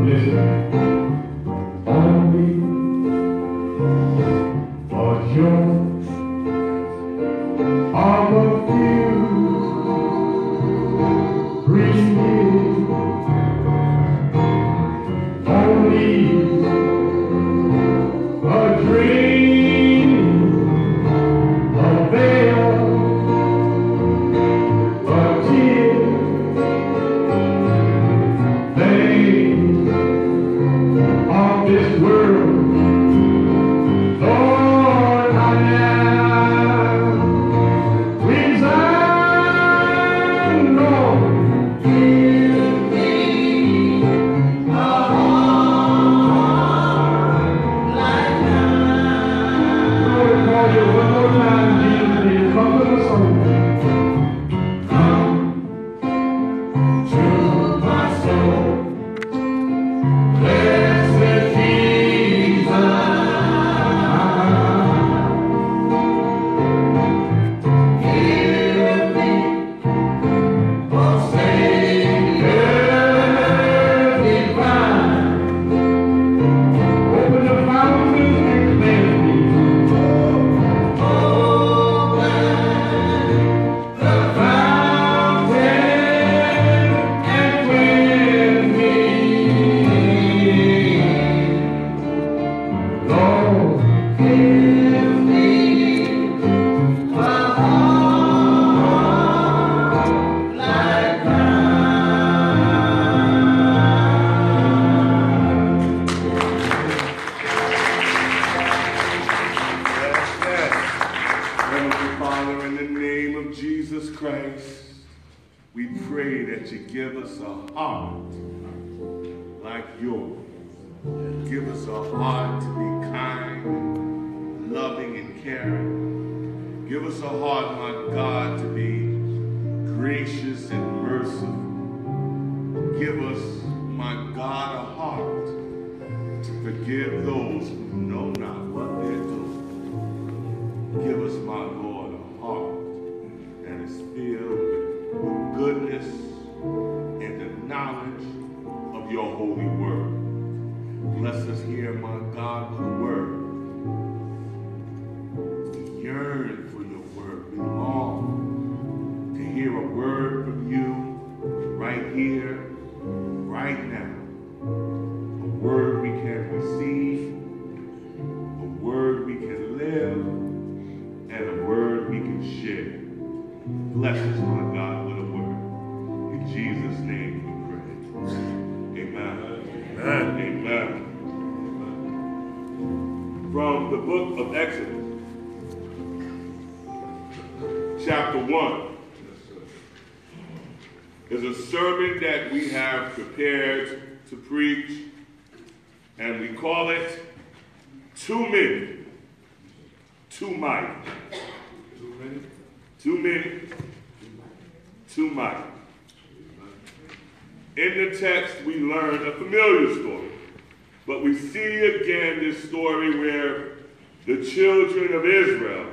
In the text, we learn a familiar story, but we see again this story where the children of Israel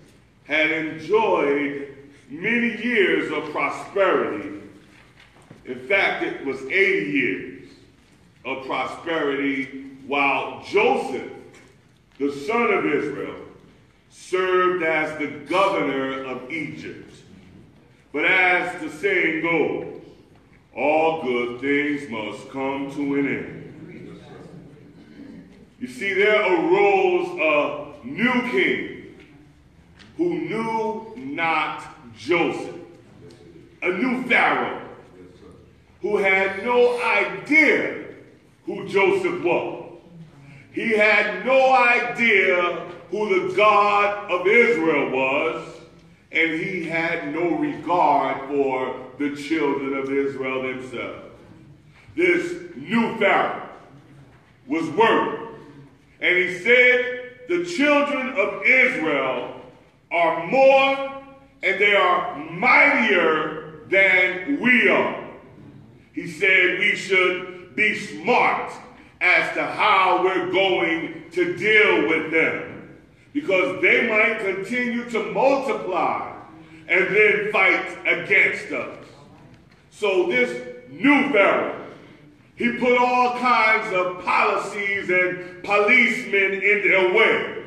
had enjoyed many years of prosperity. In fact, it was 80 years of prosperity while Joseph, the son of Israel, served as the governor of Egypt. But as the saying goes, all good things must come to an end. You see, there arose a new king who knew not Joseph, a new Pharaoh who had no idea who Joseph was. He had no idea who the God of Israel was, and he had no regard for the children of Israel themselves. This new Pharaoh was worried, and he said, the children of Israel are more and they are mightier than we are. He said we should be smart as to how we're going to deal with them, because they might continue to multiply and then fight against us. So this new Pharaoh He put all kinds of policies and policemen in their way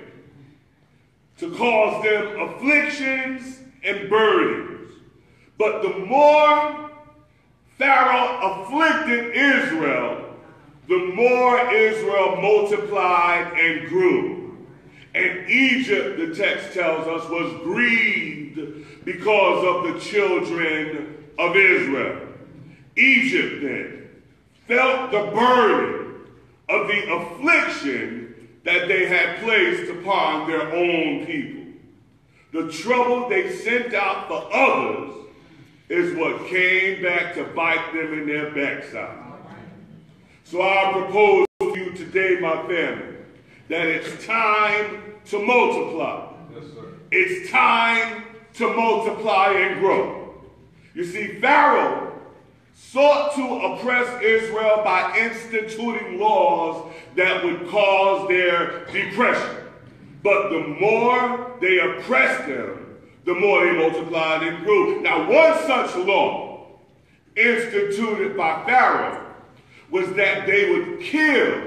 to cause them afflictions and burdens. But the more Pharaoh afflicted Israel, the more Israel multiplied and grew. And Egypt, the text tells us, was grieved because of the children of Israel. Egypt then felt the burden of the affliction that they had placed upon their own people. The trouble they sent out for others is what came back to bite them in their backside. So I propose to you today, my family, that it's time to multiply. Yes, sir. It's time to multiply and grow. You see, Pharaoh sought to oppress Israel by instituting laws that would cause their depression. But the more they oppressed them, the more they multiplied and grew. Now, one such law instituted by Pharaoh was that they would kill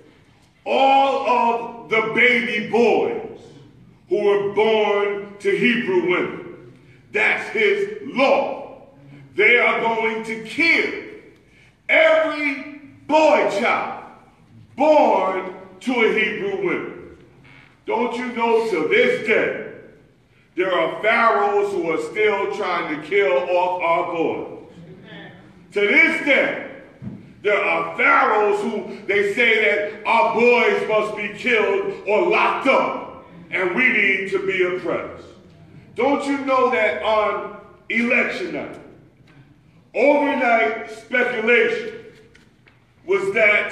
all of the baby boys who were born to Hebrew women. That's his law. They are going to kill every boy child born to a Hebrew woman. Don't you know, to this day, there are pharaohs who are still trying to kill off our boys. To this day, there are pharaohs who they say that our boys must be killed or locked up, and we need to be oppressed. Don't you know that on election night, overnight speculation was that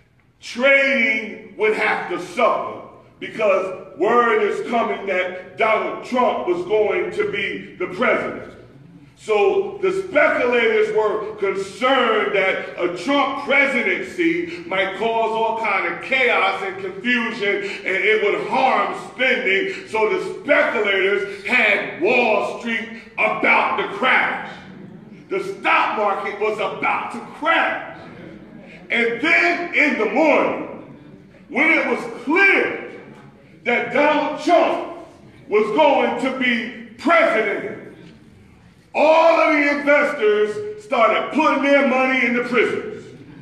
trading would have to suffer because word is coming that Donald Trump was going to be the president. So the speculators were concerned that a Trump presidency might cause all kind of chaos and confusion, and it would harm spending. So the speculators had Wall Street about to crash. The stock market was about to crash. And then in the morning, when it was clear that Donald Trump was going to be president, all of the investors started putting their money in the prisons.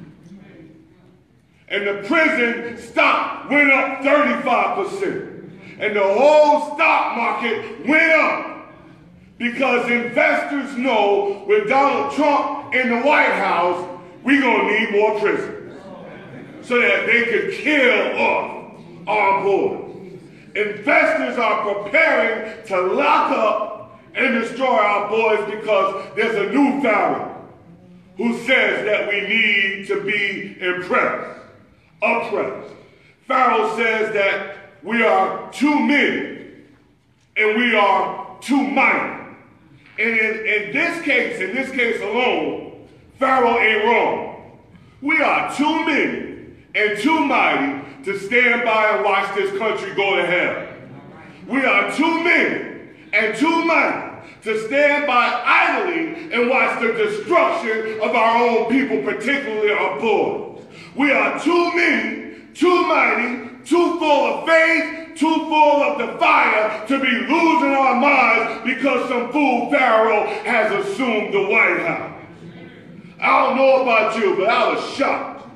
And the prison stock went up 35%. And the whole stock market went up. Because investors know with Donald Trump in the White House, we're going to need more prisons so that they could kill off our boys. Investors are preparing to lock up and destroy our boys because there's a new Pharaoh who says that we need to be oppressed. Pharaoh says that we are too many and we are too mighty. And in this case alone, Pharaoh ain't wrong. We are too many and too mighty to stand by and watch this country go to hell. We are too many and too mighty to stand by idly and watch the destruction of our own people, particularly our boys. We are too many, too mighty, too full of faith, too full of the fire to be losing our minds because some fool Pharaoh has assumed the White House. I don't know about you, but I was shocked.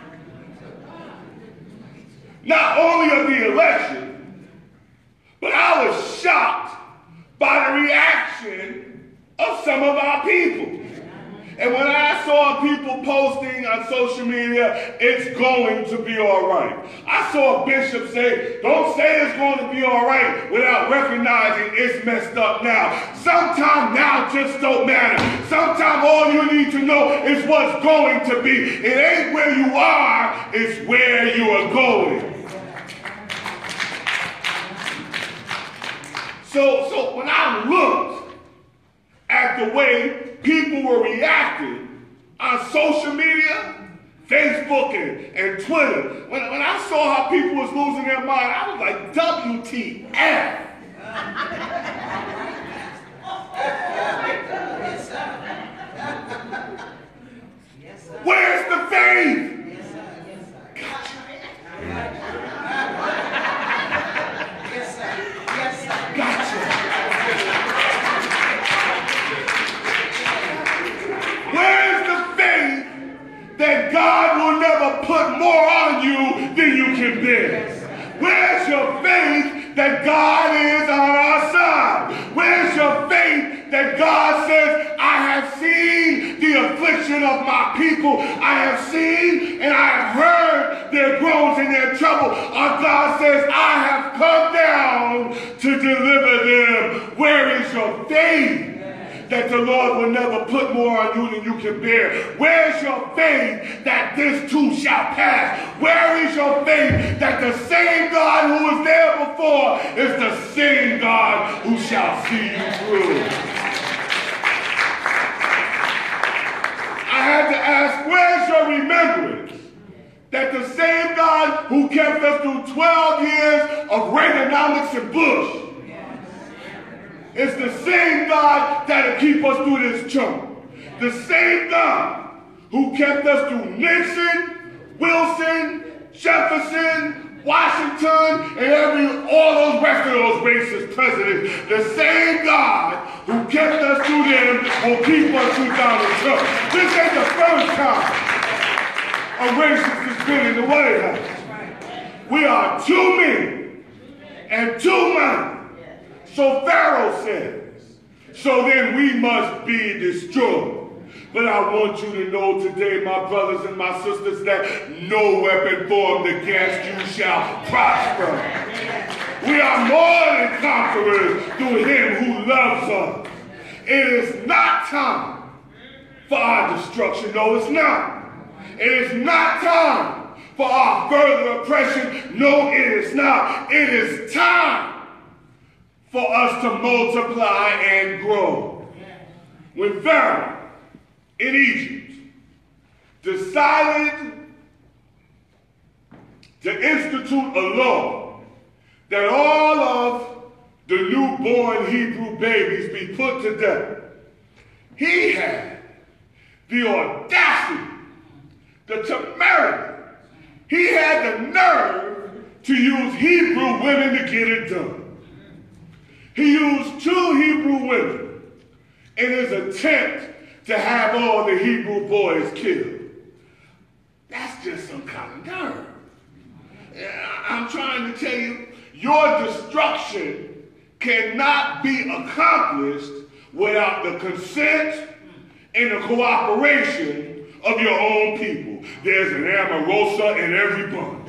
Not only of the election, but I was shocked by the reaction of some of our people. And when I saw people posting on social media, it's going to be all right. I saw a bishop say, don't say it's going to be all right without recognizing it's messed up now. Sometimes now just don't matter. Sometimes all you need to know is what's going to be. It ain't where you are, it's where you are going. So when I looked at the way people were reacting on social media, Facebook and Twitter, when I saw how people was losing their mind, I was like, WTF? Where's the faith? Gotcha. Where's the faith that God will never put more on you than you can bear? Where's your faith that God is on our side? Where's your faith that God says, I have seen the affliction of my people. I have seen and I have heard their groans and their trouble. Our God says, I have come down to deliver them. Where is your faith that the Lord will never put more on you than you can bear? Where's your faith that this too shall pass? Where is your faith that the same God who was there before is the same God who shall see you through? I had to ask, where's your remembrance that the same God who kept us through 12 years of Reaganomics and Bush, it's the same God that'll keep us through this chunk. The same God who kept us through Nixon, Wilson, Jefferson, Washington, and all those rest of those racist presidents. The same God who kept us through them will keep us through Donald Trump. This ain't the first time a racist has been in the White House. We are too many and too mighty. So Pharaoh says, so then we must be destroyed. But I want you to know today, my brothers and my sisters, that no weapon formed against you shall prosper. We are more than conquerors through him who loves us. It is not time for our destruction. No, it's not. It is not time for our further oppression. No, it is not. It is time for us to multiply and grow. When Pharaoh in Egypt decided to institute a law that all of the newborn Hebrew babies be put to death, he had the audacity, the temerity, he had the nerve to use Hebrew women to get it done. He used 2 Hebrew women in his attempt to have all the Hebrew boys killed. That's just some kind of nerve. I'm trying to tell you, your destruction cannot be accomplished without the consent and the cooperation of your own people. There's an Amarosa in every bunch.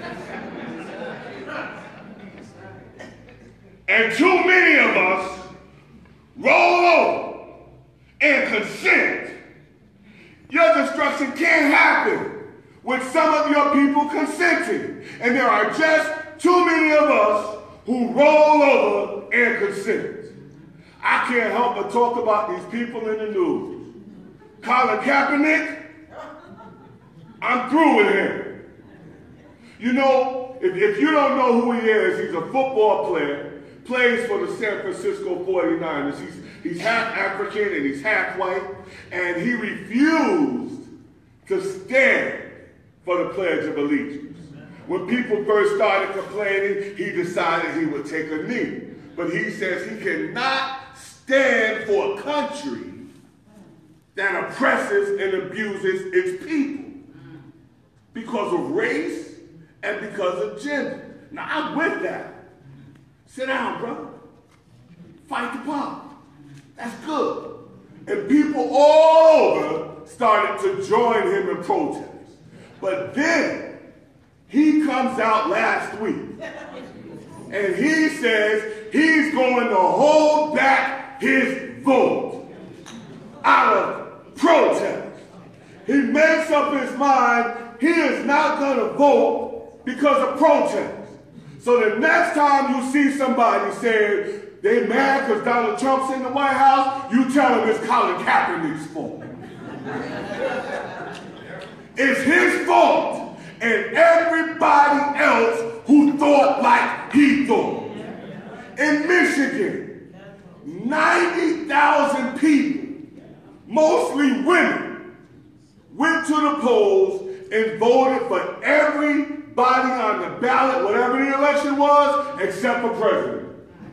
And too many of us roll over and consent. Your destruction can't happen with some of your people consenting. And there are just too many of us who roll over and consent. I can't help but talk about these people in the news. Colin Kaepernick, I'm through with him. You know, if you don't know who he is, he's a football player. Plays for the San Francisco 49ers. He's half African and he's half white, and he refused to stand for the Pledge of Allegiance. When people first started complaining, he decided he would take a knee. But he says he cannot stand for a country that oppresses and abuses its people because of race and because of gender. Now, I'm with that. Sit down, brother. Fight the power. That's good. And people all over started to join him in protest. But then he comes out last week and he says he's going to hold back his vote out of protest. He makes up his mind he is not going to vote because of protest. So the next time you see somebody saying they mad because Donald Trump's in the White House, you tell them it's Colin Kaepernick's fault. It's his fault and everybody else who thought like he thought. In Michigan, 90,000 people, mostly women, went to the polls they voted for everybody on the ballot, whatever the election was, except for president.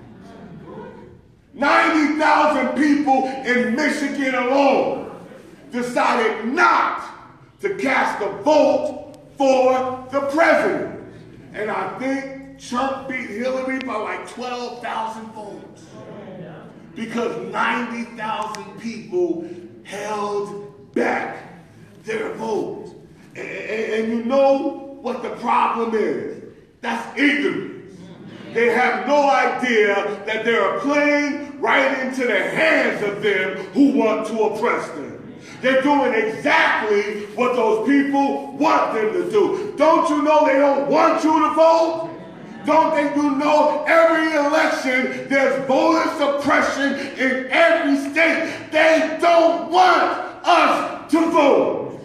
90,000 people in Michigan alone decided not to cast a vote for the president. And I think Trump beat Hillary by like 12,000 votes. Because 90,000 people held back their vote. And you know what the problem is? That's ignorance. They have no idea that they are playing right into the hands of them who want to oppress them. They're doing exactly what those people want them to do. Don't you know they don't want you to vote? Don't they know every election there's voter suppression in every state? They don't want us to vote.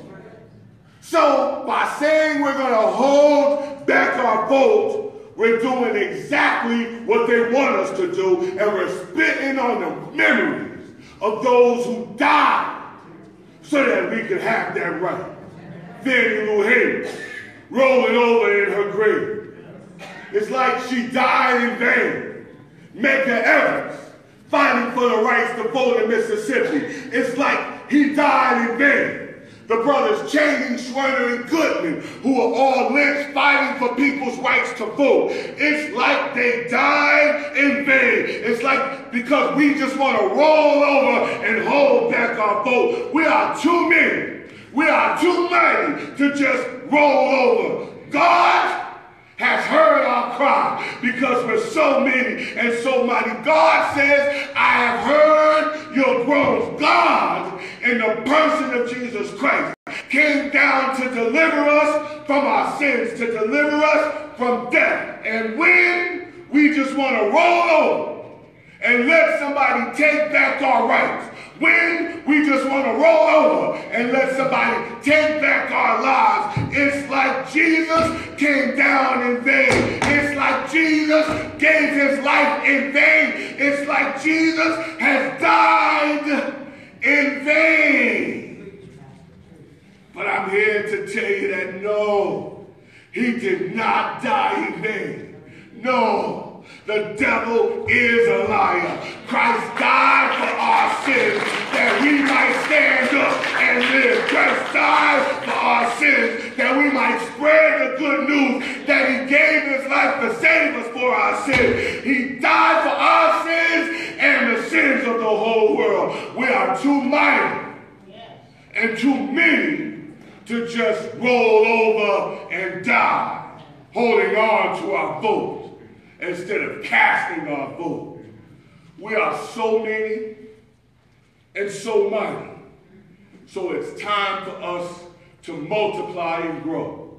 So by saying we're going to hold back our vote, we're doing exactly what they want us to do, and we're spitting on the memories of those who died so that we could have that right. Fannie Lou Hamer rolling over in her grave. It's like she died in vain. Medgar Evers fighting for the rights to vote in Mississippi. It's like he died in vain. The brothers Cheney, Schwerner, and Goodman, who are all lynched fighting for people's rights to vote. It's like they died in vain. It's like because we just want to roll over and hold back our vote. We are too many. We are too mighty to just roll over. God has heard our cry because we're so many and so mighty. God says, I have heard your groans. God, in the person of Jesus Christ, came down to deliver us from our sins, to deliver us from death. And when we just want to roll over and let somebody take back our rights, when we just want to roll over and let somebody take back our lives, it's like Jesus came down in vain. It's like Jesus gave his life in vain. It's like Jesus has died in vain. But I'm here to tell you that no, he did not die in vain. No. The devil is a liar. Christ died for our sins that we might stand up and live. Christ died for our sins that we might spread the good news that he gave his life to save us for our sins. He died for our sins and the sins of the whole world. We are too mighty and too many to just roll over and die, holding on to our vote instead of casting our vote. We are so many and so mighty. So it's time for us to multiply and grow.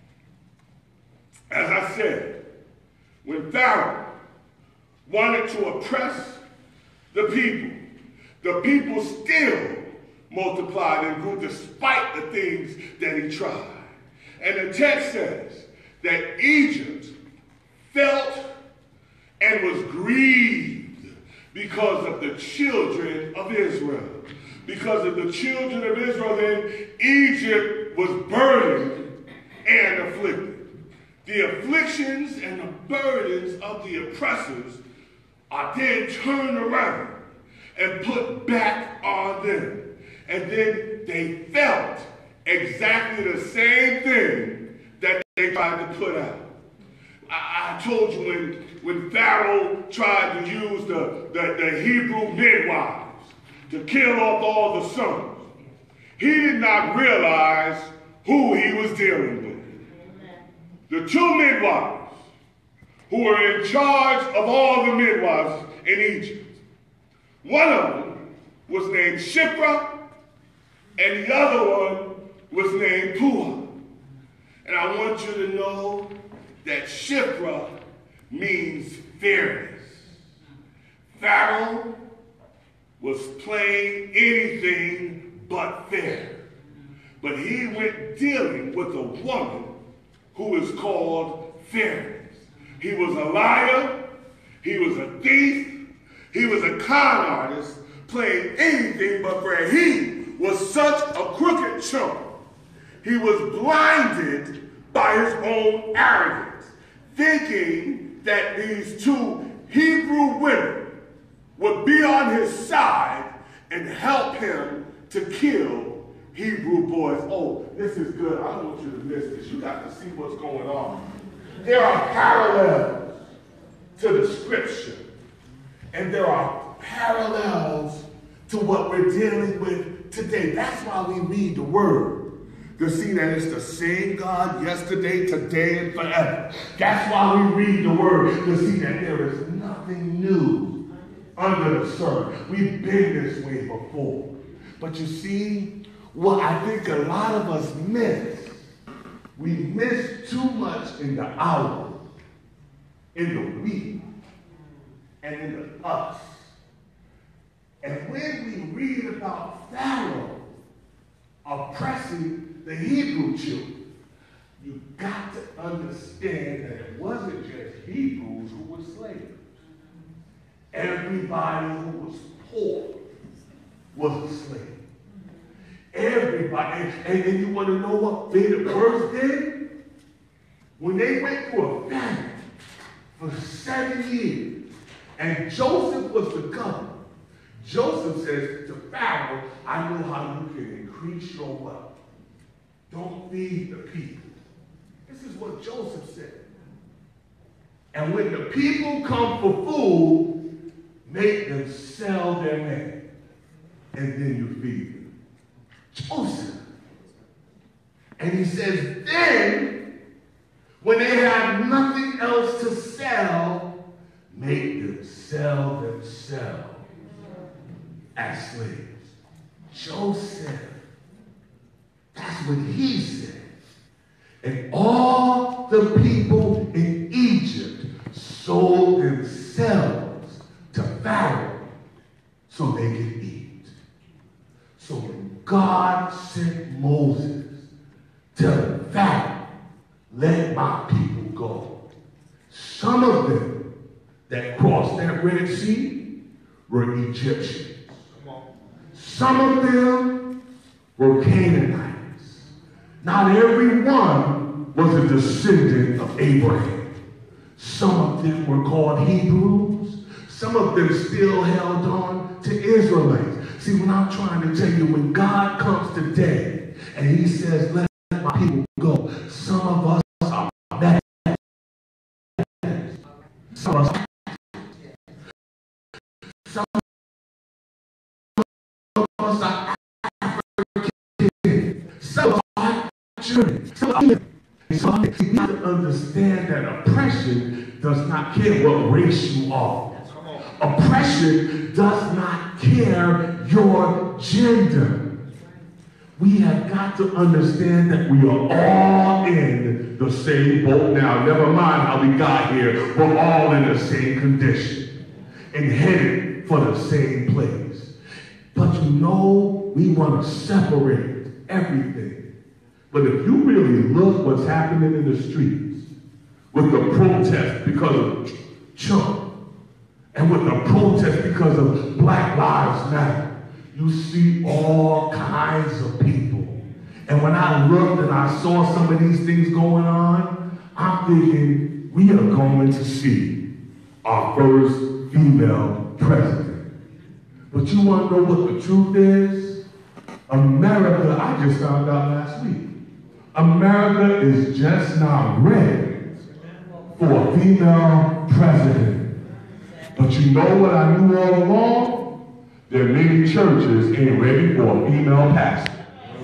As I said, when Pharaoh wanted to oppress the people still multiplied and grew despite the things that he tried. And the text says that Egypt felt and was grieved because of the children of Israel. Because of the children of Israel, then Egypt was burdened and afflicted. The afflictions and the burdens of the oppressors are then turned around and put back on them. And then they felt exactly the same thing that they tried to put out. I told you when Pharaoh tried to use the Hebrew midwives to kill off all the sons, he did not realize who he was dealing with. The two midwives who were in charge of all the midwives in Egypt, one of them was named Shiphrah, and the other one was named Puah. And I want you to know that Shiphrah means fairness. Pharaoh was playing anything but fair. But he went dealing with a woman who is called fairness. He was a liar. He was a thief. He was a con artist playing anything but fair. He was such a crooked chump he was blinded by his own arrogance, thinking that these two Hebrew women would be on his side and help him to kill Hebrew boys. Oh, this is good. I don't want you to miss this. You got to see what's going on. There are parallels to the scripture, and there are parallels to what we're dealing with today. That's why we read the word, to see that it's the same God yesterday, today, and forever. That's why we read the word, to see that there is nothing new under the sun. We've been this way before. But you see, what I think a lot of us miss, we miss too much in the hour, in the we, and in the us. And when we read about Pharaoh oppressing the Hebrew children, you've got to understand that it wasn't just Hebrews who were slaves. Everybody who was poor was a slave. Everybody. And then you want to know what made it worse then? When they went through a famine for 7 years, and Joseph was the governor, Joseph says to Pharaoh, I know how you can increase your wealth. Don't feed the people. This is what Joseph said. And when the people come for food, make them sell their land, and then you feed them. Joseph. And he says, then, when they have nothing else to sell, make them sell themselves as slaves. Joseph. That's what he said. And all the people in Egypt sold themselves to Pharaoh so they could eat. So when God sent Moses to Pharaoh, let my people go, some of them that crossed that Red Sea were Egyptians. Some of them were Canaanites. Not everyone was a descendant of Abraham. Some of them were called Hebrews. Some of them still held on to Israelites. See, what I'm trying to tell you, when God comes today and he says, let my people go, some of us are bad. Some of us are African. Some are German. So you have to understand that oppression does not care what race you are. Oppression does not care your gender. We have got to understand that we are all in the same boat now. Never mind how we got here. We're all in the same condition and headed for the same place. But you know, we want to separate everything. But if you really look what's happening in the streets with the protest because of Trump, and with the protest because of Black Lives Matter, you see all kinds of people. And when I looked and I saw some of these things going on, I'm thinking we are going to see our first female president. But you want to know what the truth is? America, I just found out last week, America is just not ready for a female president. But you know what I knew all along? There are many churches ain't ready for a female pastor.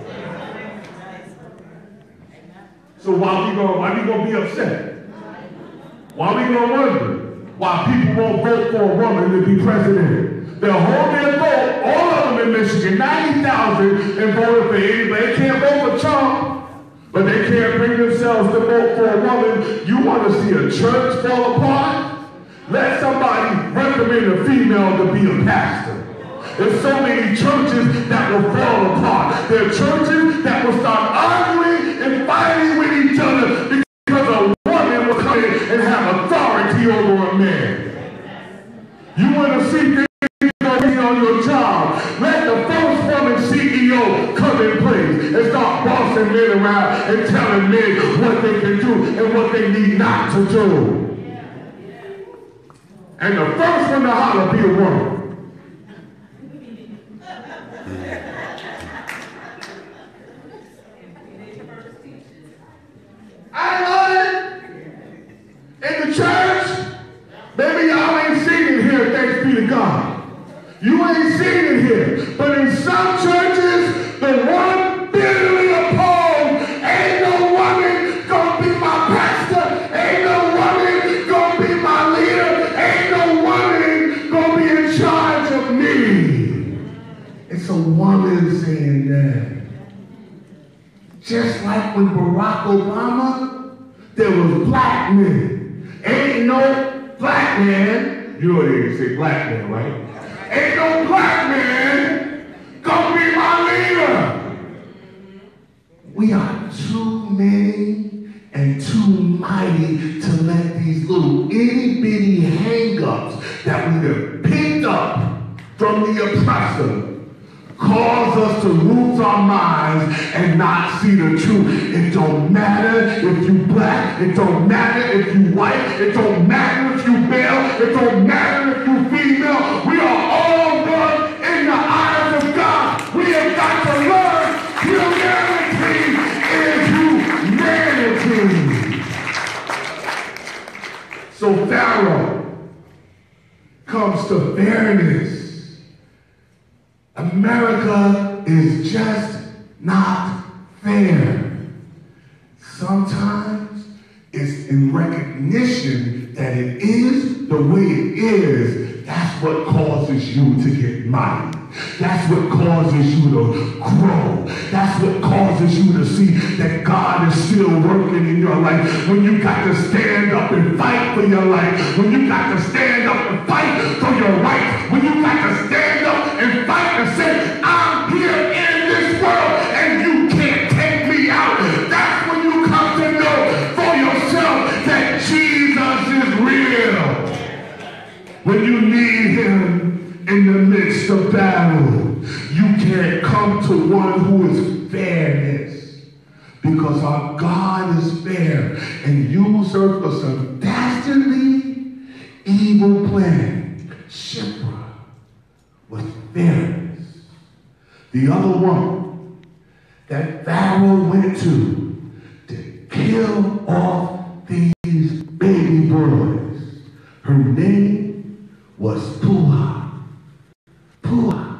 So why we gonna be upset? Why we gonna wonder why people won't vote for a woman to be president? They'll hold their vote, all of them in Michigan, 90,000, and voted for anybody. They can't vote for Trump, but they can't bring themselves to vote for a woman. You want to see a church fall apart? Let somebody recommend a female to be a pastor. There's so many churches that will fall apart. There are churches that will start arguing and fighting with each other because a woman will come in and have authority over a man. You want to see things going on your job? Let the first woman CEO come in place and start bossing men around and telling men what they can do and what they need not to do. And the first one to holler be a woman. In the church, maybe y'all ain't seen it here, thanks be to God. You ain't seen it here. But in some churches, the one bitterly opposed, ain't no woman gonna be my pastor, ain't no woman gonna be my leader, ain't no woman gonna be in charge of me. It's a woman saying that. Just like when Barack Obama, there was black men. Ain't no black man, you know they didn't say black man, right? Ain't no black man gonna be my leader. We are too many and too mighty to let these little itty bitty hang-ups that we have picked up from the oppressor cause us to lose our minds and not see the truth. It don't matter if you black, it don't matter if you white, it don't matter if you male, it don't matter if you female. We are all one in the eyes of God. We have got to learn humanity is humanity. So Pharaoh comes to fairness. America is just not fair. Sometimes it's in recognition that it is the way it is. That's what causes you to get mighty. That's what causes you to grow. That's what causes you to see that God is still working in your life. When you got to stand up and fight for your life. When you got to stand up and fight for your rights. When you got to stand up and fight and say, I'm here in this world and you can't take me out. That's when you come to know for yourself that Jesus is real. When you need him in the midst of battle, you can't come to one who is fairness, because our God is fair and used her for some dastardly evil plan. Shipra was fairness. The other one that Pharaoh went to kill off these baby boys, her name was Puah. Puah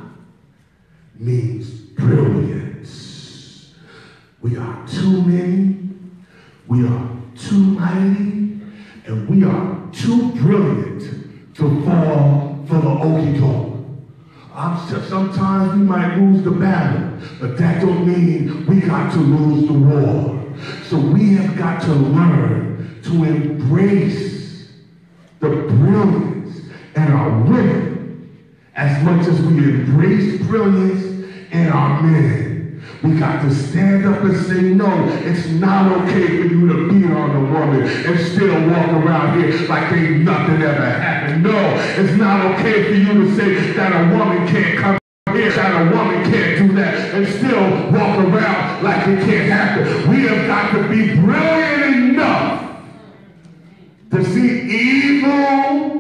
means brilliance. We are too many, we are too mighty, and we are too brilliant to fall for the okie doke. Sometimes we might lose the battle, but that don't mean we got to lose the war. So we have got to learn to embrace the brilliance in our women as much as we embrace brilliance in our men. We got to stand up and say, no, it's not okay for you to beat on a woman and still walk around here like ain't nothing ever happened. No, it's not okay for you to say that a woman can't come here, that a woman can't do that, and still walk around like it can't happen. We have got to be brilliant enough to see evil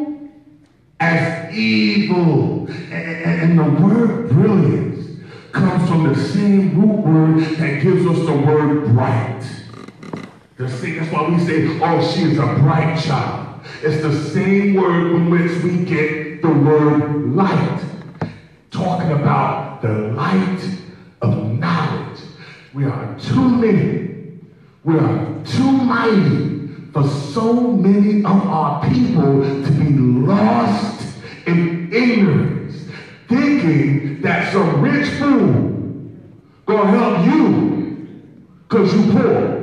as evil. And the word brilliance comes from the same root word that gives us the word bright. That's why we say, oh, she is a bright child. It's the same word from which we get the word light. Talking about the light of knowledge. We are too many. We are too mighty for so many of our people to be lost in ignorance, thinking that some rich fool gonna help you because you poor.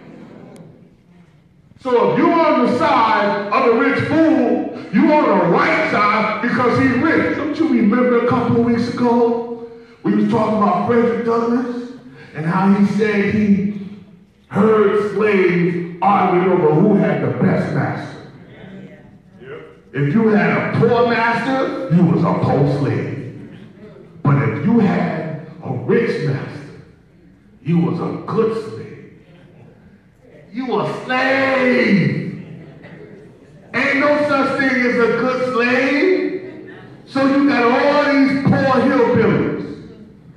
So if you're on the side of the rich fool, you on the right side because he's rich. Don't you remember a couple of weeks ago we was talking about Frederick Douglass and how he said he heard slaves arguing over who had the best master. If you had a poor master, you was a poor slave. But if you had a rich master, you was a good slave. You a slave. Ain't no such thing as a good slave. So you got all these poor hillbillies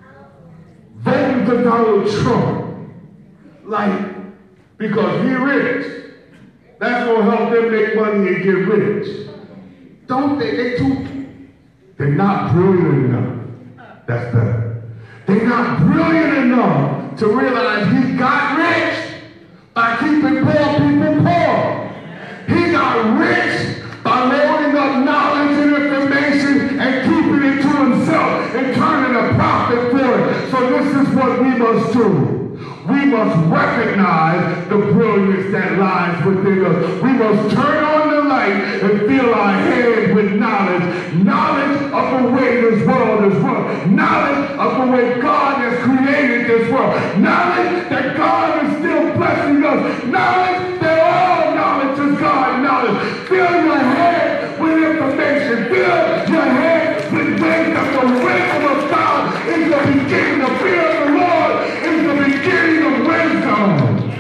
voting for Donald Trump. Like, because he rich. That's going to help them make money and get rich. Don't they? They're not brilliant enough. That's better. They're not brilliant enough to realize he got rich by keeping poor people poor. He got rich by loading up knowledge and information and keeping it to himself and turning a profit for it. So this is what we must do. We must recognize the brilliance that lies within us. We must turn on the light and fill our head with knowledge. Knowledge of the way this world is run. Knowledge of the way God has created this world. Knowledge that God is still blessing us. Knowledge that all knowledge is God knowledge. Fill your head with information. Fill your head with wisdom. The wisdom of God is the beginning. The fear of the Lord is the beginning of wisdom.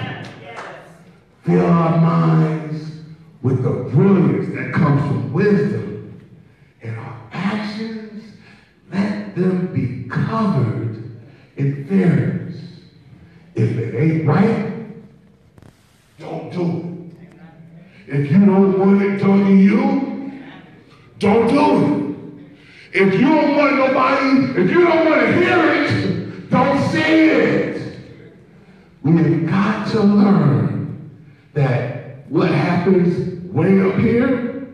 Fill our minds with the brilliance that comes from wisdom. And our actions, let them be covered in fairness. If it ain't right, don't do it. If you don't want it done to you, don't do it. If you don't want nobody, if you don't want to hear it, don't say it. We have got to learn that what happens way up here,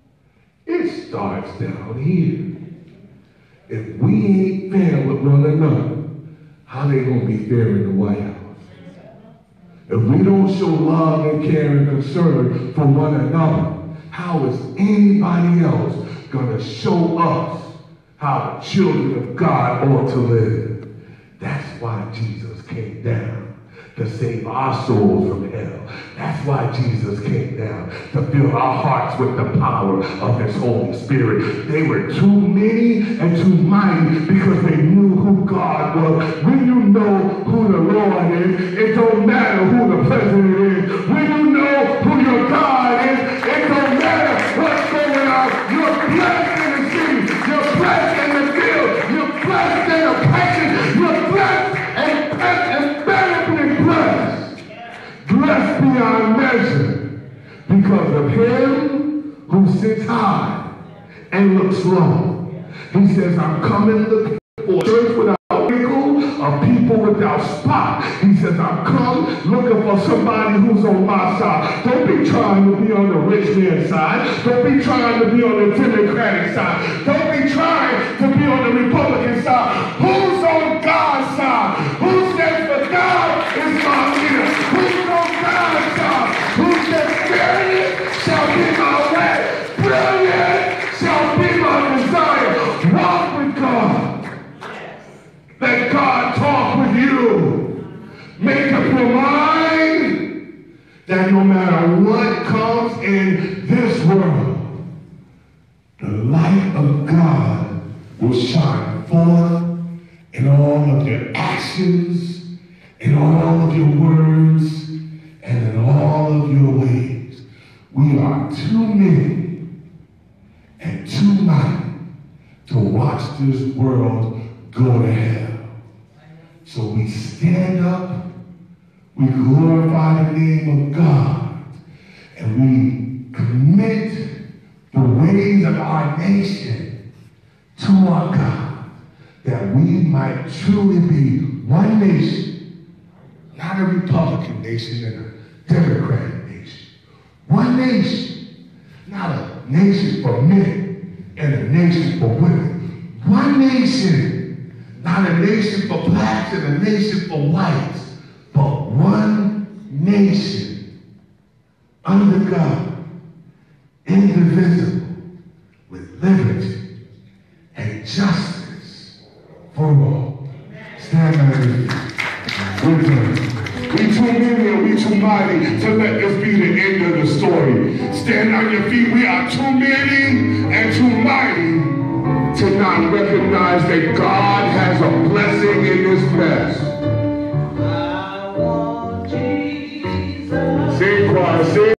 it starts down here. If we ain't fair with one another, how they gonna be fair in the White House? If we don't show love and care and concern for one another, how is anybody else gonna show us how the children of God ought to live? That's why Jesus came down, to save our souls from hell. That's why Jesus came down, to fill our hearts with the power of his Holy Spirit. They were too many and too mighty because they knew who God was. When you know who the Lord is, it don't matter who the president is. When you know who your God is, it don't matter what's going on. You're blessed in the city. You're blessed in the field. You're blessed in the passion. You're blessed and better blessed. Blessed beyond measure because of him who sits high and looks low. He says, I'm coming looking for a church without wrinkle, a people without spot. He says, I'm come looking for somebody who's on my side. Don't be trying to be on the rich man's side. Don't be trying to be on the Democratic side. Don't be trying to be on the Republican side. Who's on God's side? Who says for God is my leader? Who's on God's side? Who says brilliant shall be my way? Brilliant shall be my desire. Walk with God. Let God talk with you. Make up your mind that no matter what comes in this world, the light of God will shine forth in all of your actions, in all of your words, and in all of your ways. We are too many and too mighty to watch this world go to hell. So we stand up, we glorify the name of God, and we commit the ways of our nation to our God, that we might truly be one nation, not a Republican nation and a Democratic nation. One nation, not a nation for men and a nation for women. One nation, not a nation for blacks and a nation for whites, but one nation under God, indivisible, with liberty and justice for all. Stand on your feet. We're done. We too many and we too mighty to let this be the end of the story. Stand on your feet. We are too many and too mighty to not recognize that God has a blessing in this mess. I want Jesus. see?